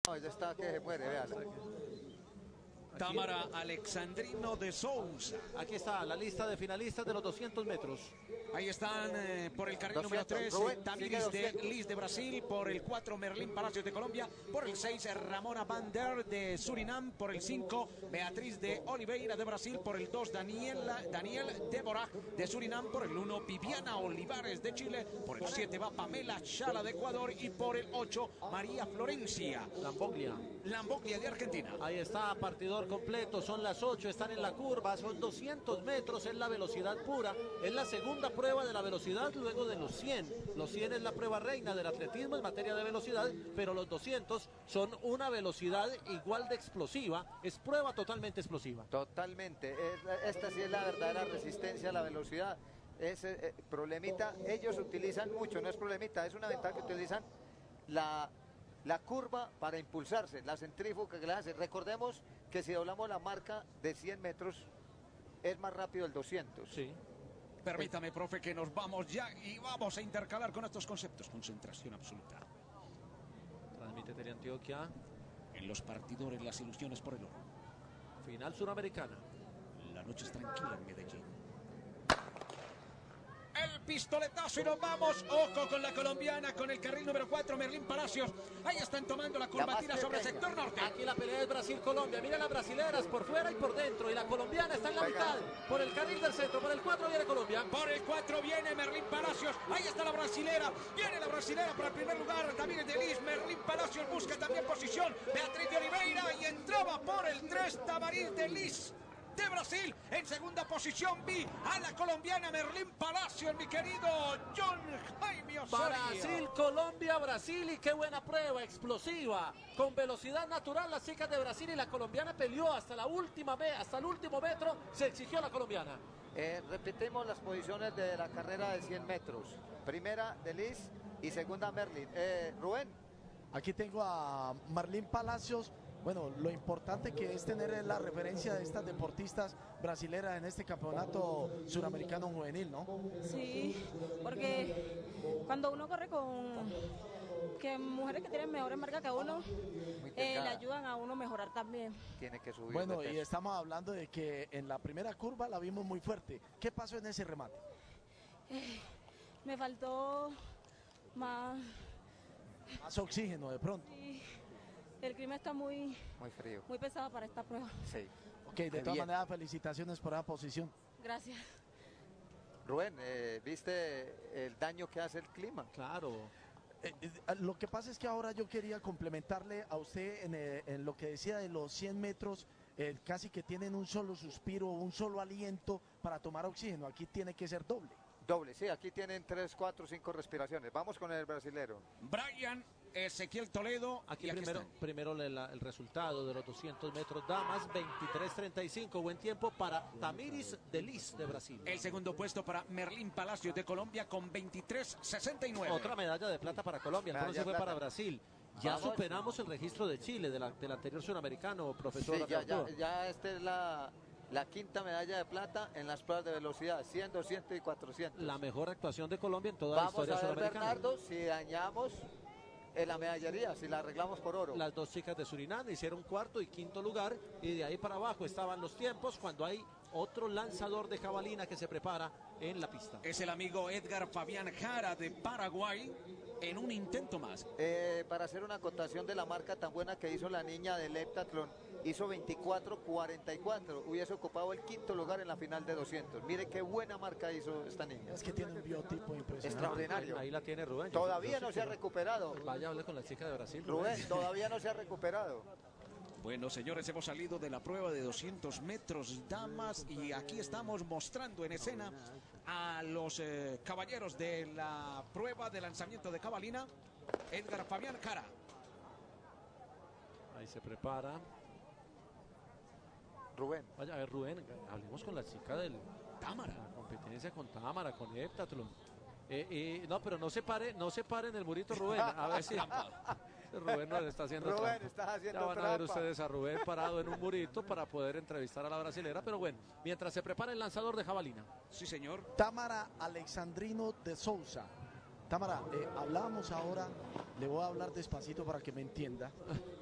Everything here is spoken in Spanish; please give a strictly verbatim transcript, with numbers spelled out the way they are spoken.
No, ella está que se muere, véala. Tamara Alexandrino de Sousa. Aquí está la lista de finalistas de los doscientos metros. Ahí están eh, por el carril número tres, Rubén, Tamiris sigue de Lis de Brasil, por el cuatro, Merlín Palacios de Colombia, por el seis, Ramona Van Der de Surinam, por el cinco, Beatriz de Oliveira de Brasil, por el dos, Daniela, Daniel Débora de Surinam, por el uno, Viviana Olivares de Chile, por el siete va Pamela Chala de Ecuador y por el ocho, María Florencia Lamboglia. Lamboglia de Argentina. Ahí está, partidor completo, son las ocho, están en la curva, son doscientos metros, es la velocidad pura, es la segunda prueba de la velocidad luego de los cien. Los cien es la prueba reina del atletismo en materia de velocidad, pero los doscientos son una velocidad igual de explosiva, es prueba totalmente explosiva. Totalmente, es, esta sí es la verdadera resistencia a la velocidad. Ese eh, problemita, ellos utilizan mucho, no es problemita, es una ventaja que utilizan la, la curva para impulsarse, la centrífuga que le hace. Recordemos que si doblamos la marca de cien metros, es más rápido el doscientos. Sí. Permítame, profe, que nos vamos ya y vamos a intercalar con estos conceptos. Concentración absoluta. Transmite Teleantioquia. En los partidores, las ilusiones por el oro. Final suramericana. La noche es tranquila en Medellín. El pistoletazo y nos vamos. Ojo con la colombiana, con el carril número cuatro, Merlín Palacios. Ahí están tomando la curvatina sobre el sector norte. Aquí la pelea es Brasil-Colombia. Mira las brasileras por fuera y por dentro. Y la colombiana está en la mitad. Por el carril del centro. Por el cuatro viene Colombia. Por el cuatro viene Merlín Palacios. Ahí está la brasilera. Viene la brasilera para el primer lugar. También de Lis. Merlín Palacios busca también posición. Beatriz de Oliveira. Y entraba por el tres, Tamiris de Lis de Brasil. En segunda posición vi a la colombiana Merlín Palacios, mi querido John Jaime Osorio. Brasil, Colombia, Brasil, y qué buena prueba, explosiva, con velocidad natural. Las chicas de Brasil y la colombiana peleó hasta la última vez, hasta el último metro se exigió la colombiana. Eh, repetimos las posiciones de la carrera de cien metros. Primera de Lis y segunda Merlín. Eh, Rubén. Aquí tengo a Merlín Palacios. Bueno, lo importante que es tener la referencia de estas deportistas brasileras en este campeonato suramericano juvenil, ¿no? Sí, porque cuando uno corre con que mujeres que tienen mejores marcas que uno, eh, le ayudan a uno a mejorar también. Tiene que subir. Bueno, y estamos hablando de que en la primera curva la vimos muy fuerte. ¿Qué pasó en ese remate? Eh, me faltó más... Más oxígeno de pronto. Sí. El clima está muy, muy frío, muy pesado para esta prueba. Sí. Ok, de todas bien. maneras, felicitaciones por la posición. Gracias. Rubén, eh, ¿viste el daño que hace el clima? Claro. Eh, eh, lo que pasa es que ahora yo quería complementarle a usted en, eh, en lo que decía de los cien metros, eh, casi que tienen un solo suspiro, un solo aliento para tomar oxígeno. Aquí tiene que ser doble. Doble, sí, aquí tienen tres, cuatro, cinco respiraciones. Vamos con el brasilero. Brian Ezequiel Toledo. Aquí, y aquí primero, primero el, el resultado de los doscientos metros damas, veintitrés treinta y cinco, buen tiempo para Tamiris de Lis de Brasil. El segundo puesto para Merlín Palacios de Colombia con veintitrés sesenta y nueve. Otra medalla de plata para Colombia, entonces fue para Brasil. Ya Vamos. superamos el registro de Chile, de la, del anterior suramericano, profesor. Sí, ya, ya, ya esta es la... La quinta medalla de plata en las pruebas de velocidad, cien, doscientos y cuatrocientos. La mejor actuación de Colombia en toda Vamos la historia a ver, suramericana. Bernardo, si dañamos en la medallería, si la arreglamos por oro. Las dos chicas de Surinam hicieron cuarto y quinto lugar, y de ahí para abajo estaban los tiempos cuando hay otro lanzador de jabalina que se prepara en la pista. Es el amigo Edgar Fabián Jara de Paraguay en un intento más. Eh, para hacer una acotación de la marca tan buena que hizo la niña del heptatlón, hizo veinticuatro cuarenta y cuatro, hubiese ocupado el quinto lugar en la final de doscientos. Mire qué buena marca hizo esta niña. Es que tiene un biotipo impresionante. Extraordinario. Ahí la tiene Rubén. Todavía no se ha recuperado. Vaya, hable con la chica de Brasil. Rubén, Rubén todavía no se ha recuperado. Bueno, señores, hemos salido de la prueba de doscientos metros damas y aquí estamos mostrando en escena a los eh, caballeros de la prueba de lanzamiento de jabalina, Edgar Fabián Jara. Ahí se prepara. Rubén. Vaya, a ver, Rubén, hablemos con la chica del... Támara. La competencia con Támara, con Heptatlón. Eh, eh, no, pero no se pare, no se pare en el murito, Rubén. A ver si... Rubén no le está haciendo Rubén, trampa. estás haciendo Ya van trampa. a ver ustedes a Rubén parado en un murito para poder entrevistar a la brasilera, pero bueno, mientras se prepara el lanzador de jabalina. Sí, señor. Tamara Alexandrino de Sousa. Tamara, eh, hablábamos ahora, le voy a hablar despacito para que me entienda.